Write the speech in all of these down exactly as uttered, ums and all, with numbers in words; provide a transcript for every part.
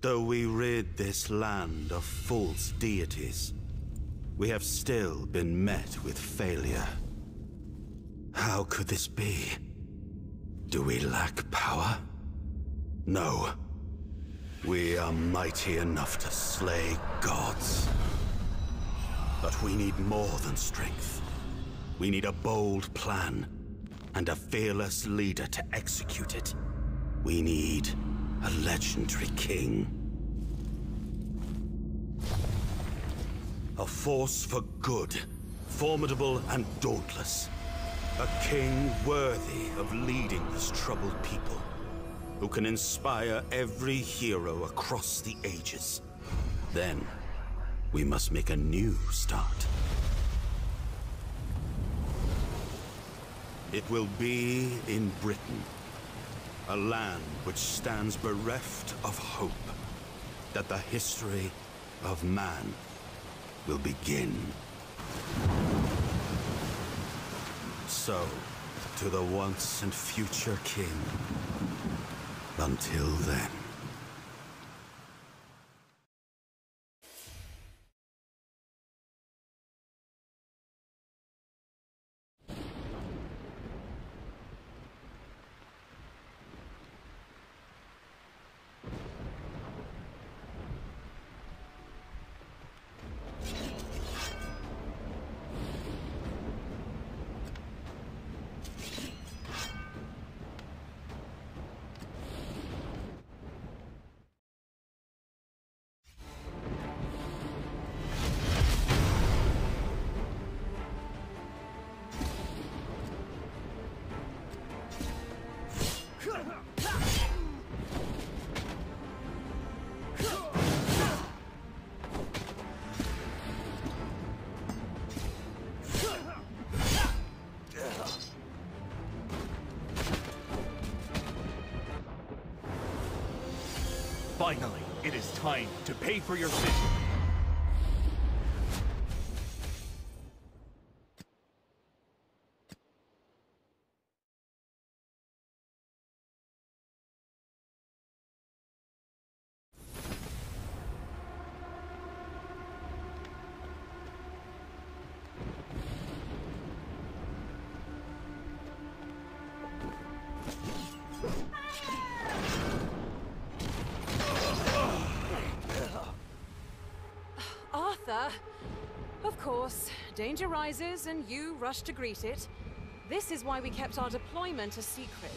Though we rid this land of false deities, we have still been met with failure. How could this be? Do we lack power? No. We are mighty enough to slay gods. But we need more than strength. We need a bold plan, and a fearless leader to execute it. We need a legendary king. A force for good, formidable and dauntless. A king worthy of leading this troubled people, who can inspire every hero across the ages. Then, we must make a new start. It will be in Britain, a land which stands bereft of hope, that the history of man will begin. So, to the once and future king, until then. Finally, it is time to pay for your sins. Of course, danger rises and you rush to greet it. This is why we kept our deployment a secret.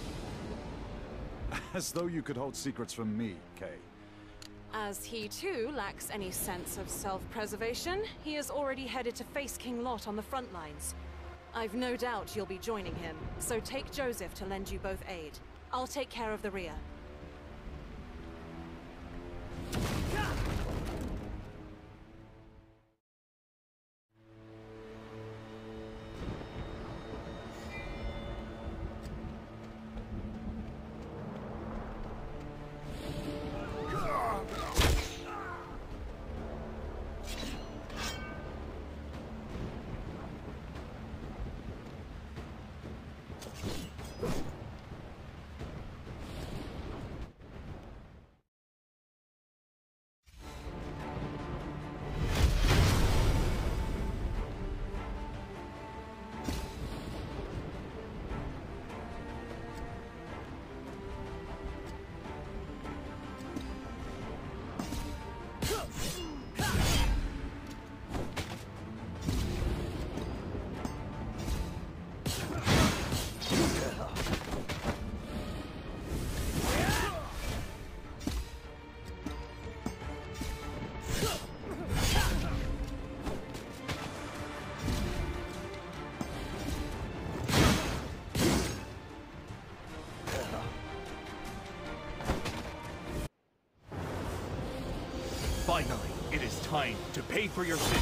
As though you could hold secrets from me, Kay. As he too lacks any sense of self-preservation, he is already headed to face King Lot on the front lines. I've no doubt you'll be joining him, so take Joseph to lend you both aid. I'll take care of the rear. Finally, it is time to pay for your sins.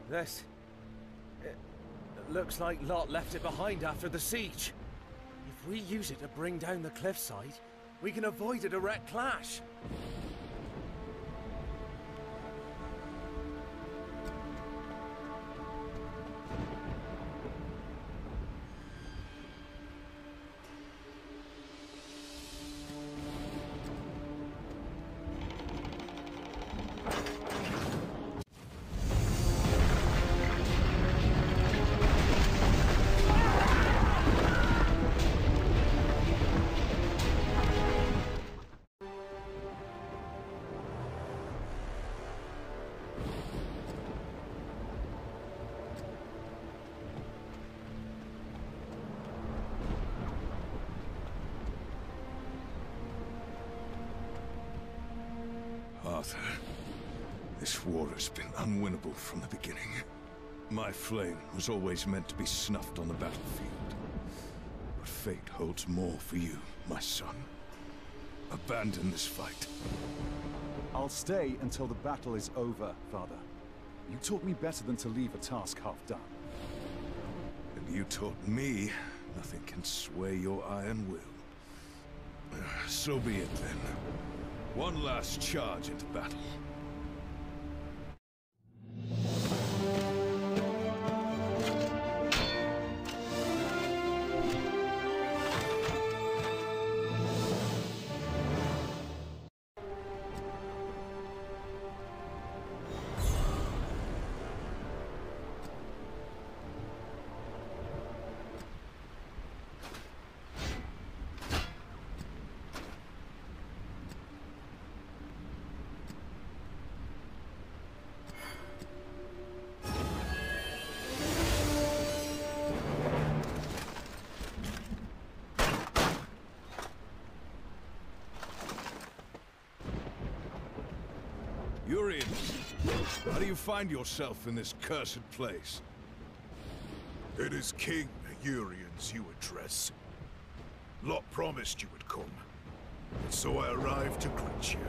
This... It looks like Lot left it behind after the siege. If we use it to bring down the cliffside, we can avoid a direct clash. Arthur, this war has been unwinnable from the beginning. My flame was always meant to be snuffed on the battlefield. But fate holds more for you, my son. Abandon this fight. I'll stay until the battle is over, Father. You taught me better than to leave a task half done. And you taught me nothing can sway your iron will. So be it then. One last charge into battle. Urians, how do you find yourself in this cursed place? It is King Urians you address. Lot promised you would come, and so I arrived to greet you.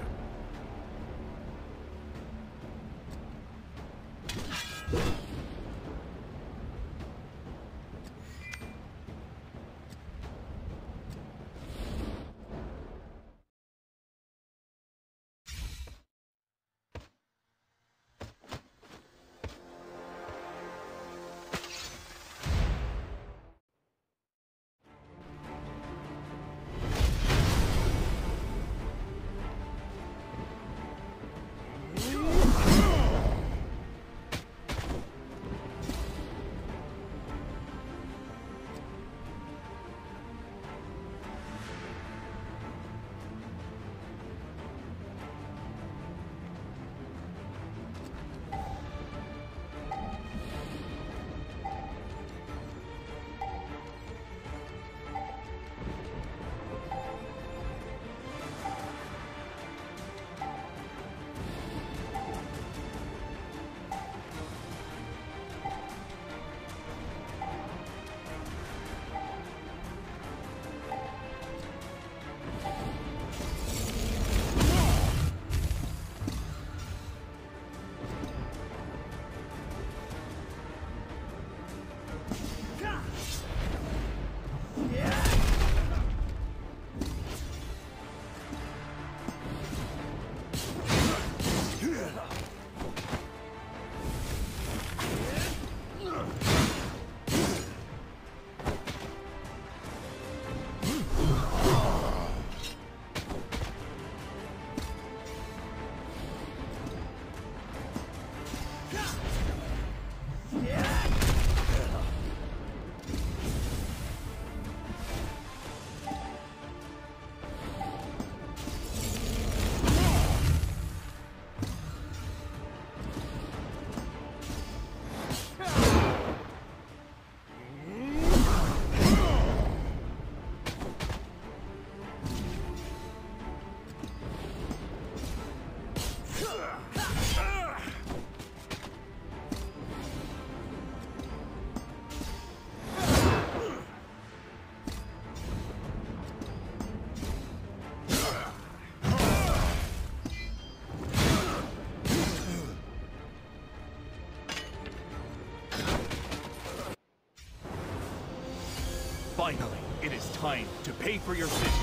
Finally, it is time to pay for your sins.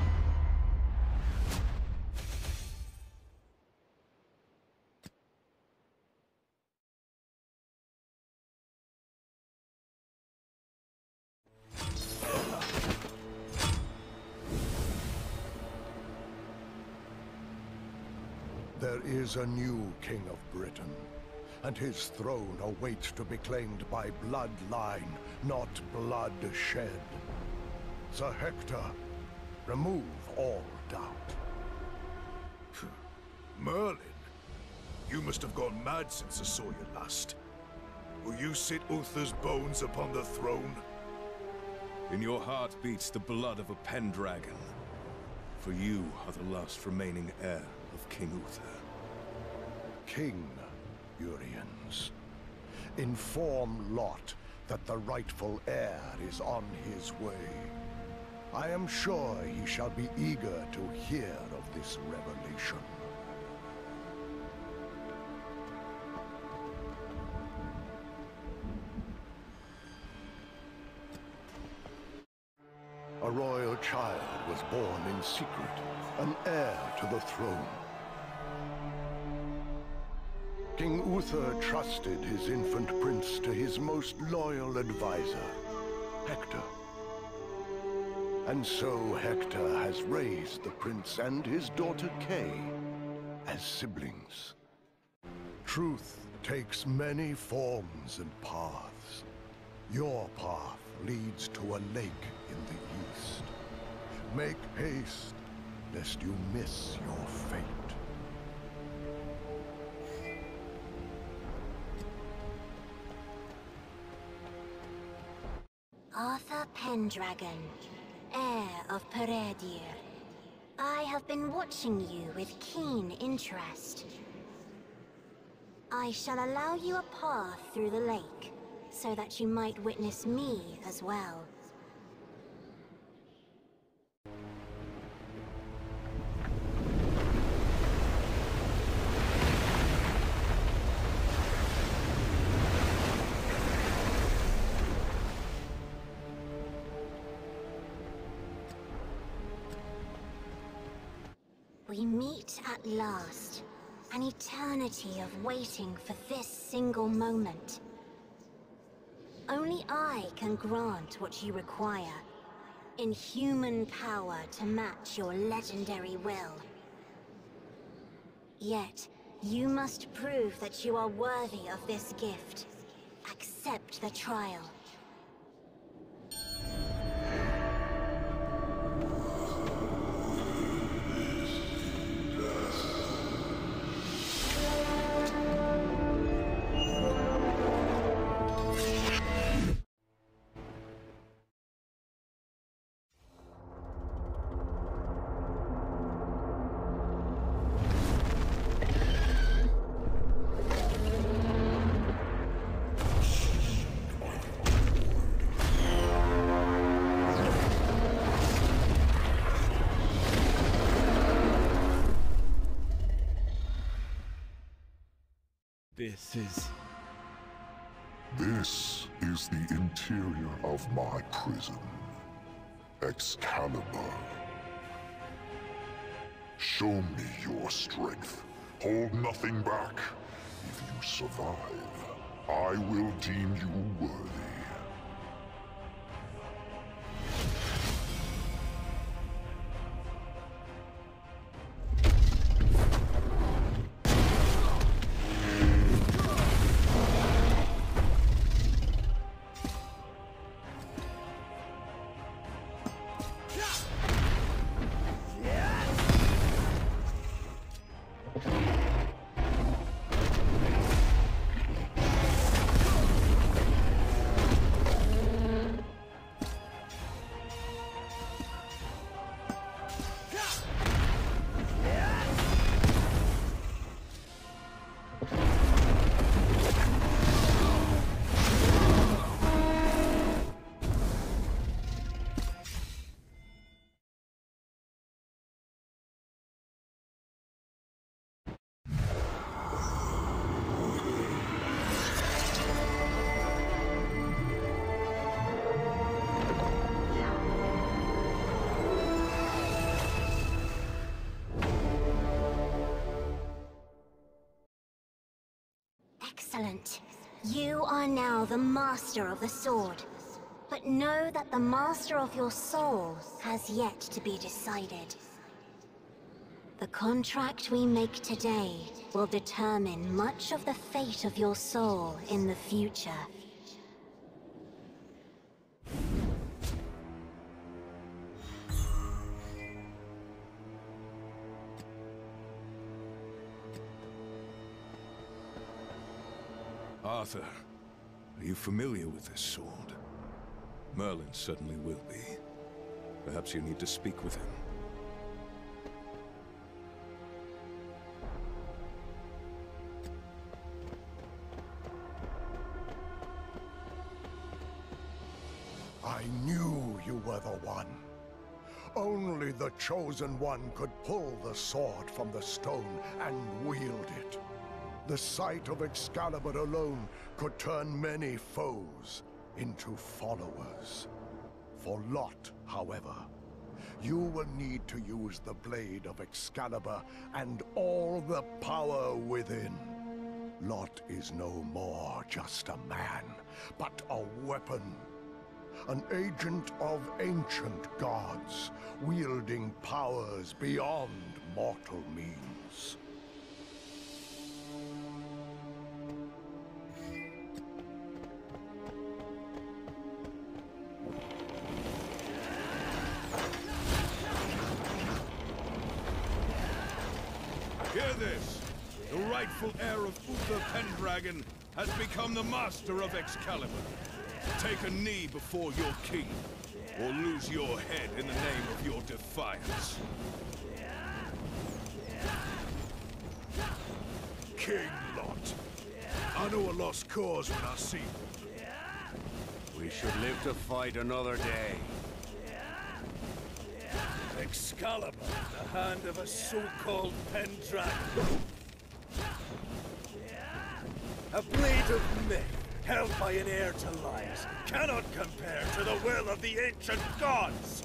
There is a new King of Britain, and his throne awaits to be claimed by bloodline, not blood shed. Sir Hector, remove all doubt. Merlin? You must have gone mad since I saw you last. Will you sit Uther's bones upon the throne? In your heart beats the blood of a Pendragon. For you are the last remaining heir of King Uther. King Uriens, inform Lot that the rightful heir is on his way. I am sure he shall be eager to hear of this revelation. A royal child was born in secret, an heir to the throne. King Uther trusted his infant prince to his most loyal advisor, Hector. And so Hector has raised the prince and his daughter Kay as siblings. Truth takes many forms and paths. Your path leads to a lake in the east. Make haste, lest you miss your fate. Arthur Pendragon, heir of Peredur. I have been watching you with keen interest. I shall allow you a path through the lake, so that you might witness me as well. We meet at last. An eternity of waiting for this single moment. Only I can grant what you require. Inhuman power to match your legendary will. Yet, you must prove that you are worthy of this gift. Accept the trial. This is... This is the interior of my prison. Excalibur. Show me your strength. Hold nothing back. If you survive, I will deem you worthy. Excellent. You are now the master of the sword. But know that the master of your soul has yet to be decided. The contract we make today will determine much of the fate of your soul in the future. Arthur, are you familiar with this sword? Merlin certainly will be. Perhaps you need to speak with him. I knew you were the one. Only the Chosen One could pull the sword from the stone and wield it. The sight of Excalibur alone could turn many foes into followers. For Lot, however, you will need to use the blade of Excalibur and all the power within. Lot is no more just a man, but a weapon. An agent of ancient gods, wielding powers beyond mortal means. Hear this! The rightful heir of Uther Pendragon has become the master of Excalibur. Take a knee before your king, or lose your head in the name of your defiance. King Lot, I know a lost cause when I see one. We should live to fight another day. Excalibur, the hand of a so-called Pendragon. A blade of myth, held by an heir to lies, cannot compare to the will of the ancient gods!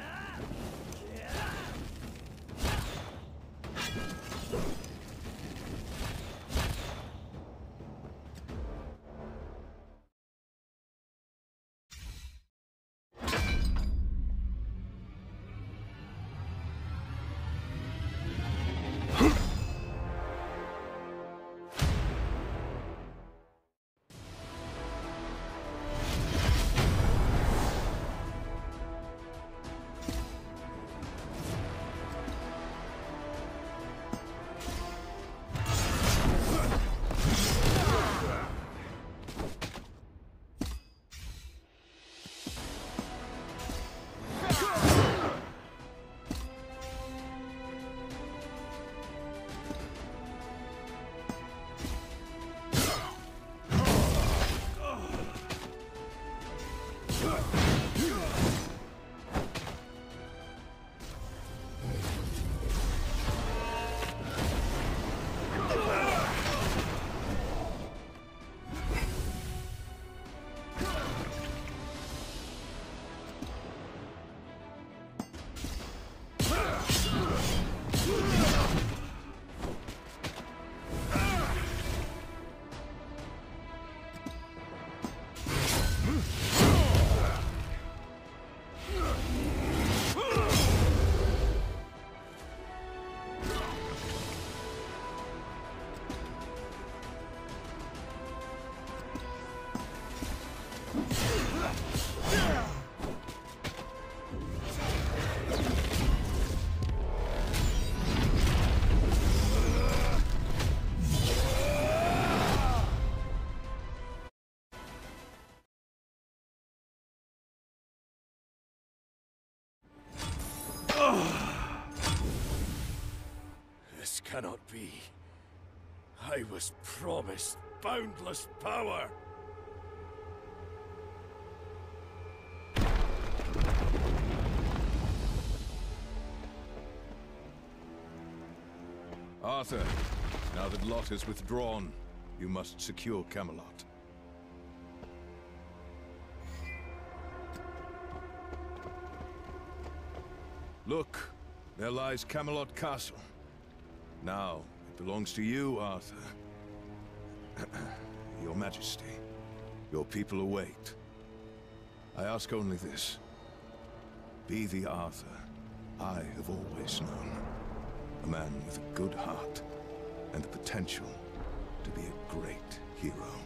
This cannot be. I was promised boundless power. Arthur, now that Lot is withdrawn, you must secure Camelot. Look, there lies Camelot Castle. Now, it belongs to you, Arthur. Your Majesty. Your people await. I ask only this. Be the Arthur I have always known. A man with a good heart and the potential to be a great hero.